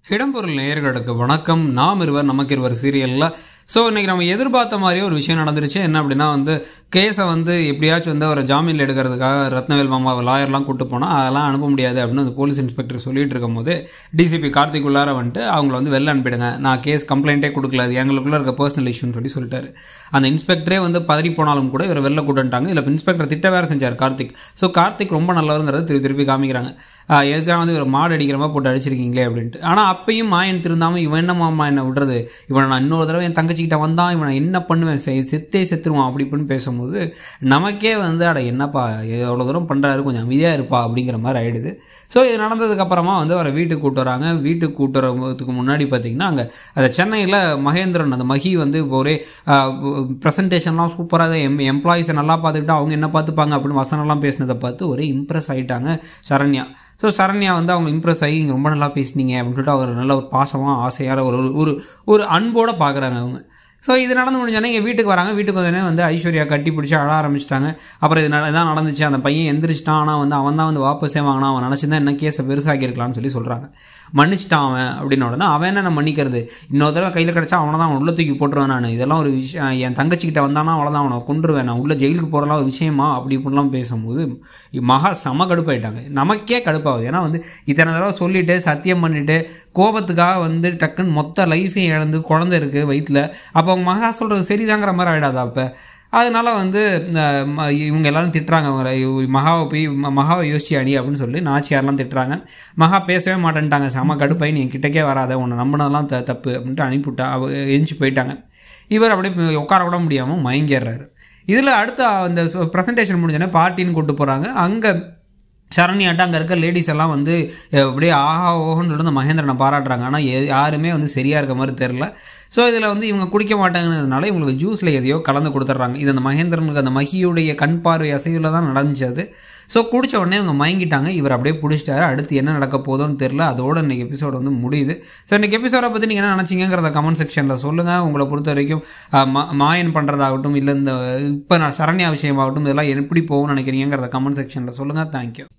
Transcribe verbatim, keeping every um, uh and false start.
இடம்பொருள் நேயர்களுக்கு வணக்கம். நாம் இருவர் நமக்கு இருவர் சீரியலில் ஸோ இன்றைக்கி நம்ம எதிர்பார்த்த மாதிரியே ஒரு விஷயம் நடந்துருச்சு. என்ன அப்படின்னா வந்து கேஸை வந்து எப்படியாச்சும் வந்து அவரை ஜாமீனில் எடுக்கிறதுக்காக ரத்னவேல் மாமா லாயர்லாம் கூட்டு போனால் அதெல்லாம் அனுப்ப முடியாது அப்படின்னு அந்த போலீஸ் இன்ஸ்பெக்டர் சொல்லிட்டு இருக்கும் போது டிசிபி கார்த்திக் உள்ளார வந்துட்டு அவங்கள வந்து வெளில அனுப்பிடுங்க, நான் கேஸ் கம்ப்ளைண்ட்டே கொடுக்கல, அது எங்களுக்குள்ளே இருக்க பர்சனல் இஷ்யூன்னு சொல்லி சொல்லிட்டாரு. அந்த இன்ஸ்பெக்டரே வந்து பதறி போனாலும் கூட இவர் வெளில கூட்டுட்டாங்க. இல்லை இன்ஸ்பெக்டர் திட்ட வேறு செஞ்சார் கார்த்திக். ஸோ கார்த்திக் ரொம்ப நல்லவருங்கிறத திருப்பி திருப்பி காமிக்கிறாங்க. எதுக்காக வந்து இவர் மாடு அடிக்கிற மாதிரி போட்டு அடிச்சிருக்கீங்களே அப்படின்ட்டு. ஆனால் அப்பையும் மாயன் திருந்தாமல் இவன் என்ன மாமா என்ன விடுறது, இவனை நான் இன்னொரு தடவை என் தங்கச்சிக்கிட்ட வந்தான், இவனை என்ன பண்ணுவேன், செத்தே செத்துருவான் அப்படி இப்படின்னு பேசும்போது நமக்கே வந்து அட என்னப்பா எவ்வளோ தூரம் பண்ணுறாரு, கொஞ்சம் அமைதியாக இருப்பா அப்படிங்கிற மாதிரி ஆகிடுது. ஸோ இது நடந்ததுக்கப்புறமா வந்து அவரை வீட்டுக்கு கூட்டு வராங்க. வீட்டுக்கு கூட்டு வரதுக்கு முன்னாடி பார்த்தீங்கன்னா அங்கே அந்த சென்னையில் மகேந்திரன் அந்த மகி வந்து ஒரே ப்ரெசன்டேஷன்லாம் சூப்பராக எம் எம்ப்ளாயிஸை நல்லா பார்த்துக்கிட்டு அவங்க என்ன பார்த்துப்பாங்க அப்படின்னு வசனம்லாம் பேசினதை பார்த்து ஒரே இம்ப்ரெஸ் ஆகிட்டாங்க சரண்யா. ஸோ சரண்யா வந்து அவங்க இம்ப்ரெஸ் ஆகி இங்கே ரொம்ப நல்லா பேசினீங்க அப்படின்னு சொல்லிட்டு அவர் நல்ல ஒரு பாசமாக ஆசையாக ஒரு ஒரு ஒரு அன்போடு பார்க்குறாங்க அவங்க. ஸோ இது நடந்து முடிஞ்சோடனே இங்கே வீட்டுக்கு வராங்க. வீட்டுக்கு வந்தோடனே வந்து ஐஸ்வர்யா கட்டி பிடிச்சி அழ ஆரம்பிச்சிட்டாங்க. அப்புறம் இது தான் நடந்துச்சு, அந்த பையன் எந்திரிச்சிட்டான், ஆனால் வந்து அவன் தான் வந்து வாபஸே வாங்கினான், அவன் நினச்சிருந்தா என்ன கேஸை பெருசாகியிருக்கலாம்னு சொல்லி சொல்கிறாங்க. மன்னிச்சிட்டான் அவன் அப்படின்ன உடனே அவன் என்ன மன்னிக்கிறது, இன்னொரு தடவை கையில் கிடச்சா அவனை தான் அவன் உள்ள தூக்கி போட்டுருவேன், நான் இதெல்லாம் ஒரு விஷயம், என் தங்கச்சிக்கிட்ட வந்தானா அவ்வளோதான் அவனை கொண்டுருவேன், நான் உள்ள ஜெயிலுக்கு போகிறலாம் ஒரு விஷயமா அப்படி இப்படிலாம் பேசும்போது மகா செம கடுப்பாயிட்டாங்க. நமக்கே கடுப்பாகுது. ஏன்னா வந்து இத்தனை தடவை சொல்லிவிட்டு சத்தியம் பண்ணிவிட்டு கோபத்துக்காக வந்து டக்குன்னு மொத்த லைஃபையும் இழந்து குழந்தை இருக்குது வயிற்றில், அப்போ அவங்க மகா சொல்கிறது சரிதாங்கிற மாதிரி ஆகிடாதா? அப்போ அதனால் வந்து இவங்க எல்லோரும் திட்டுறாங்க, அவங்க மகாவை போய் மகாவை யோசிச்சு அடி அப்படின்னு சொல்லி நாச்சியாரெலாம் திட்டுறாங்க. மகா பேசவே மாட்டேன்ட்டாங்க. செம கடுப்பாய் நீ கிட்டக்கே வராத, உன்னை நம்பினதெல்லாம் த தப்பு அப்படின்ட்டு அனுப்பிவிட்டா. அவ எரிஞ்சு போயிட்டாங்க. இவர் அப்படியே உட்கார கூட முடியாமல் மயங்கிடுறாரு. இதில் அடுத்த அந்த ப்ரெசன்டேஷன் முடிஞ்சோடனே பார்ட்டின்னு கூப்பிட்டு போகிறாங்க. அங்கே சரண்யாட்ட அங்கே இருக்க லேடிஸ் எல்லாம் வந்து அப்படியே ஆஹா ஓஹோன்னு சொல்லிட்டு அந்த மகேந்திரனை பாராட்டுறாங்க. ஆனால் யாருமே வந்து சரியாக இருக்க மாதிரி தெரில. ஸோ இதில் வந்து இவங்க குடிக்க மாட்டாங்கன்றதுனால இவங்களுக்கு ஜூஸில் எதையோ கலந்து கொடுத்துட்றாங்க. இது அந்த மகேந்திரனுக்கு அந்த மகியுடைய கண் பார்வை அசைவில் தான் நடந்துச்சு அது. ஸோ குடித்த உடனே இவங்க மயங்கிட்டாங்க. இவர் அப்படியே பிடிச்சிட்டாரு. அடுத்து என்ன நடக்க போதோன்னு தெரில. அதோடு இன்றைக்கி எபிசோடு வந்து முடியுது. ஸோ இன்றைக்கி எபிசோடை பற்றி நீங்கள் என்ன நினச்சிங்கிறத கமெண்ட் செக்ஷனில் சொல்லுங்கள். உங்களை பொறுத்த வரைக்கும் மா மாயன் பண்ணுறதாகட்டும் இல்லை இந்த இப்போ நான் சரண்யா விஷயமாகட்டும் இதெல்லாம் எப்படி போகும்னு நினைக்கிறீங்கிறத கமெண்ட் செக்ஷனில் சொல்லுங்கள். தேங்க்யூ.